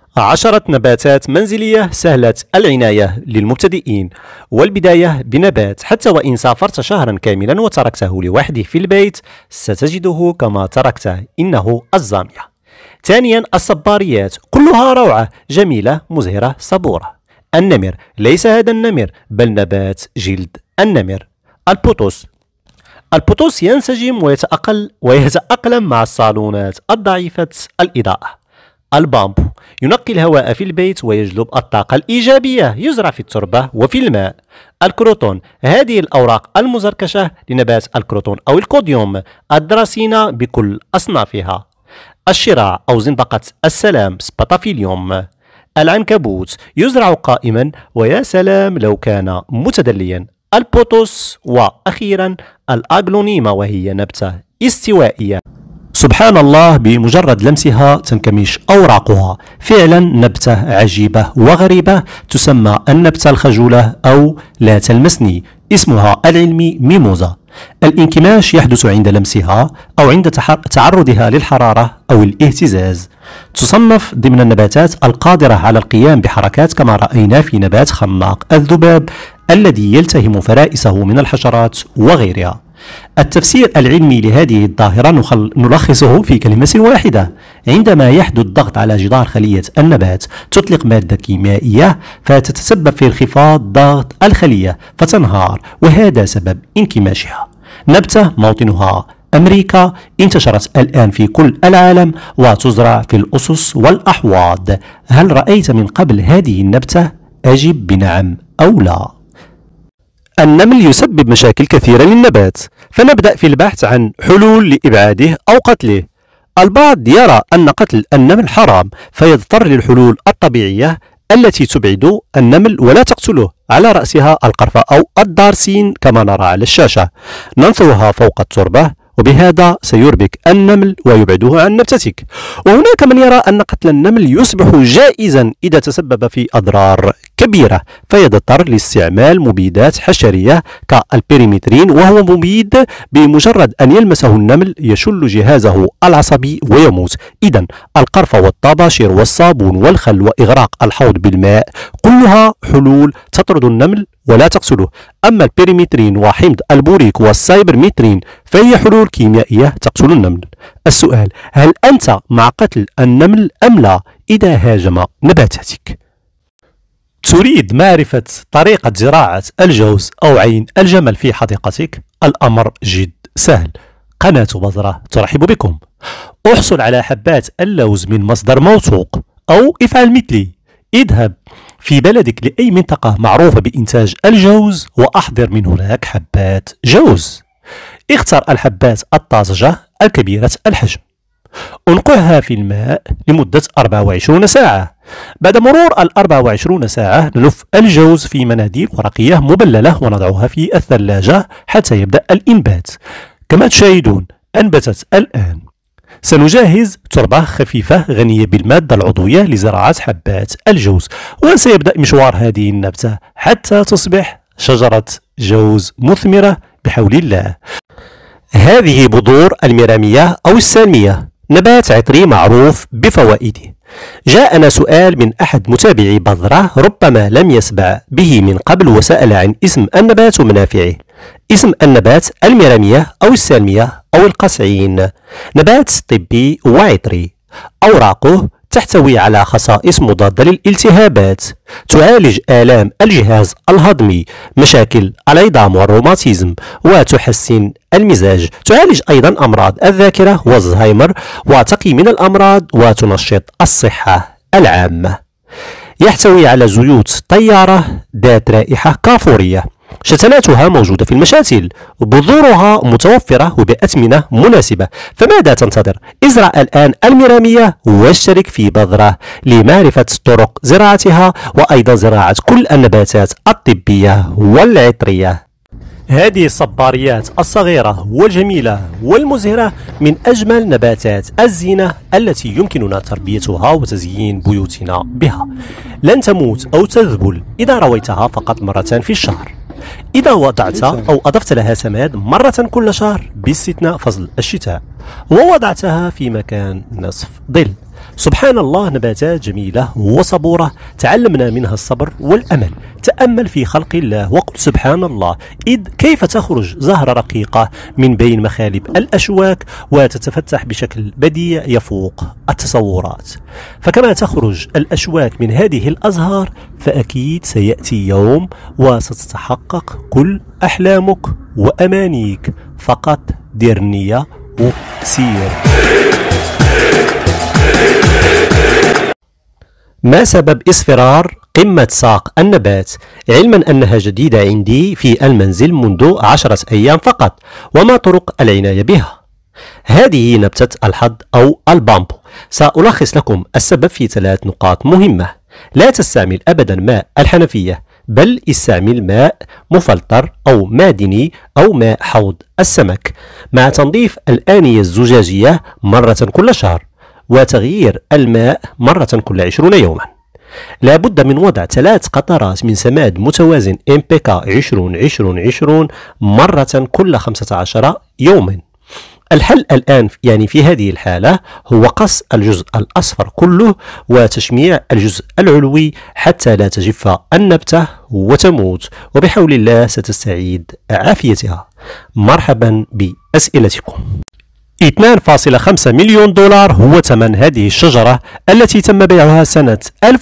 10 نباتات منزلية سهلة العناية للمبتدئين. والبداية بنبات حتى وإن سافرت شهرا كاملا وتركته لوحده في البيت ستجده كما تركته، إنه الزامية. ثانيا الصباريات، كلها روعة، جميلة مزهرة صبورة. النمر، ليس هذا النمر بل نبات جلد النمر. البوتوس، البوتوس ينسجم ويتأقلم مع الصالونات الضعيفة الإضاءة. البامبو، ينقي الهواء في البيت ويجلب الطاقة الإيجابية، يزرع في التربة وفي الماء. الكروتون، هذه الأوراق المزركشة لنبات الكروتون أو الكوديوم، الدراسينا بكل أصنافها. الشراع أو زنبقة السلام سباتافيليوم. العنكبوت، يزرع قائما ويا سلام لو كان متدليا. البوتوس، وأخيرا الأغلونيما وهي نبتة استوائية، سبحان الله بمجرد لمسها تنكمش أوراقها. فعلا نبتة عجيبة وغريبة، تسمى النبتة الخجولة أو لا تلمسني، اسمها العلمي ميموزا. الانكماش يحدث عند لمسها أو عند تعرضها للحرارة أو الاهتزاز. تصنف ضمن النباتات القادرة على القيام بحركات كما رأينا في نبات خماق الذباب الذي يلتهم فرائسه من الحشرات وغيرها. التفسير العلمي لهذه الظاهرة نلخصه في كلمة واحدة: عندما يحدث ضغط على جدار خلية النبات تطلق مادة كيميائية فتتسبب في انخفاض ضغط الخلية فتنهار، وهذا سبب انكماشها. نبتة موطنها أمريكا، انتشرت الآن في كل العالم وتزرع في الأسس والأحواض. هل رأيت من قبل هذه النبتة؟ أجب بنعم أو لا. النمل يسبب مشاكل كثيرة للنبات، فنبدأ في البحث عن حلول لإبعاده أو قتله. البعض يرى أن قتل النمل حرام، فيضطر للحلول الطبيعية التي تبعد النمل ولا تقتله، على رأسها القرفة أو الدارسين كما نرى على الشاشة. ننثرها فوق التربة وبهذا سيربك النمل ويبعده عن نبتتك. وهناك من يرى أن قتل النمل يصبح جائزا إذا تسبب في أضرار كبيرة، فيضطر لاستعمال مبيدات حشرية كالبيريمترين، وهو مبيد بمجرد أن يلمسه النمل يشل جهازه العصبي ويموت. إذن القرفة والطباشير والصابون والخل وإغراق الحوض بالماء كلها حلول تطرد النمل ولا تقتله. أما البيريمترين وحمض البوريك والسايبرمترين فهي حلول كيميائية تقتل النمل. السؤال: هل أنت مع قتل النمل أم لا إذا هاجم نباتاتك؟ تريد معرفة طريقة زراعة الجوز أو عين الجمل في حديقتك؟ الأمر جد سهل. قناة بذرة ترحب بكم. احصل على حبات اللوز من مصدر موثوق، أو افعل مثلي، اذهب في بلدك لأي منطقة معروفة بإنتاج الجوز وأحضر من هناك حبات جوز. اختر الحبات الطازجة الكبيرة الحجم، انقعها في الماء لمدة 24 ساعة. بعد مرور 24 ساعة نلف الجوز في مناديل ورقية مبللة ونضعها في الثلاجة حتى يبدأ الإنبات. كما تشاهدون أنبتت الآن. سنجهز تربة خفيفة غنية بالمادة العضوية لزراعة حبات الجوز، وسيبدأ مشوار هذه النبتة حتى تصبح شجرة جوز مثمرة بحول الله. هذه بذور الميرامية أو السالمية، نبات عطري معروف بفوائده. جاءنا سؤال من أحد متابعي بذرة ربما لم يسمع به من قبل، وسأل عن اسم النبات ومنافعه. اسم النبات الميرامية أو السالمية أو القصعين، نبات طبي وعطري. أوراقه تحتوي على خصائص مضادة للالتهابات، تعالج آلام الجهاز الهضمي، مشاكل العظام والروماتيزم، وتحسن المزاج. تعالج أيضا أمراض الذاكرة والزهايمر، وتقي من الأمراض وتنشط الصحة العامة. يحتوي على زيوت طيارة ذات رائحة كافورية، شتلاتها موجودة في المشاتل، بذورها متوفرة وبأثمنة مناسبة. فماذا تنتظر؟ ازرع الآن الميرامية واشترك في بذرة لمعرفة طرق زراعتها وأيضا زراعة كل النباتات الطبية والعطرية. هذه الصباريات الصغيرة والجميلة والمزهرة من أجمل نباتات الزينة التي يمكننا تربيتها وتزيين بيوتنا بها. لن تموت أو تذبل إذا رويتها فقط مرة في الشهر. إذا وضعت أو أضفت لها سماد مرة كل شهر باستثناء فصل الشتاء، ووضعتها في مكان نصف ظل، سبحان الله، نباتات جميلة وصبورة تعلمنا منها الصبر والأمل. تأمل في خلق الله وقل سبحان الله، إذ كيف تخرج زهرة رقيقة من بين مخالب الأشواك وتتفتح بشكل بديع يفوق التصورات. فكما تخرج الأشواك من هذه الأزهار، فأكيد سيأتي يوم وستتحقق كل أحلامك وأمانيك. فقط دير النية وسير. ما سبب اصفرار قمة ساق النبات؟ علما أنها جديدة عندي في المنزل منذ 10 أيام فقط، وما طرق العناية بها؟ هذه نبتة الحظ أو البامبو. سألخص لكم السبب في 3 نقاط مهمة. لا تستعمل أبدا ماء الحنفية، بل استعمل ماء مفلتر أو معدني أو ماء حوض السمك، مع تنظيف الآنية الزجاجية مرة كل شهر، وتغيير الماء مرة كل 20 يوما. لا بد من وضع 3 قطرات من سماد متوازن MPK 20-20-20 مرة كل 15 يوما. الحل الآن في هذه الحالة هو قص الجزء الأصفر كله وتشميع الجزء العلوي حتى لا تجف النبتة وتموت، وبحول الله ستستعيد عافيتها. مرحبا بأسئلتكم. 2.5 مليون دولار هو ثمن هذه الشجرة التي تم بيعها سنة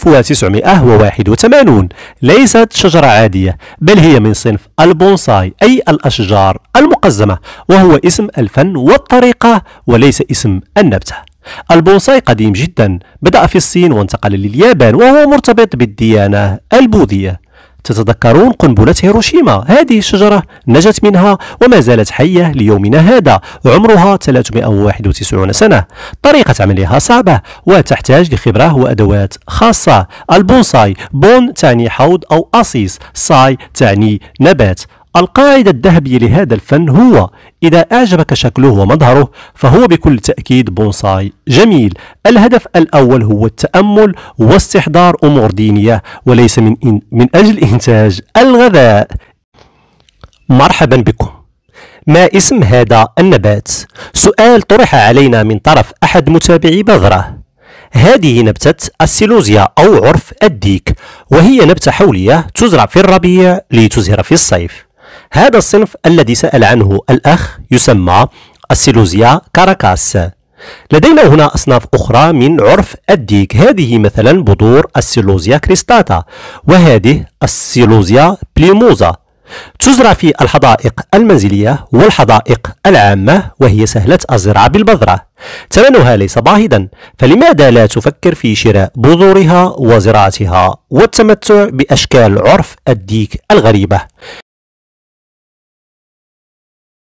1981. ليست شجرة عادية، بل هي من صنف البونساي، أي الأشجار المقزمة، وهو اسم الفن والطريقة وليس اسم النبتة. البونساي قديم جدا، بدأ في الصين وانتقل لليابان، وهو مرتبط بالديانة البوذية. تتذكرون قنبلة هيروشيما؟ هذه الشجرة نجت منها وما زالت حية ليومنا هذا، عمرها 391 سنة. طريقة عملها صعبة وتحتاج لخبرة وأدوات خاصة. البونساي، بون تعني حوض أو أصيص، ساي تعني نبات. القاعدة الذهبية لهذا الفن هو: إذا أعجبك شكله ومظهره فهو بكل تأكيد بونساي جميل. الهدف الأول هو التأمل واستحضار أمور دينية، وليس من أجل إنتاج الغذاء. مرحبا بكم. ما اسم هذا النبات؟ سؤال طرح علينا من طرف أحد متابعي بذرة. هذه نبتة السيلوزيا أو عرف الديك، وهي نبتة حولية تزرع في الربيع لتزهر في الصيف. هذا الصنف الذي سأل عنه الأخ يسمى السيلوزيا كاراكاس. لدينا هنا أصناف أخرى من عرف الديك، هذه مثلا بذور السيلوزيا كريستاتا، وهذه السيلوزيا بليموزا. تزرع في الحدائق المنزلية والحدائق العامة، وهي سهلة الزراعة بالبذرة. ثمنها ليس باهظا، فلماذا لا تفكر في شراء بذورها وزراعتها والتمتع بأشكال عرف الديك الغريبة؟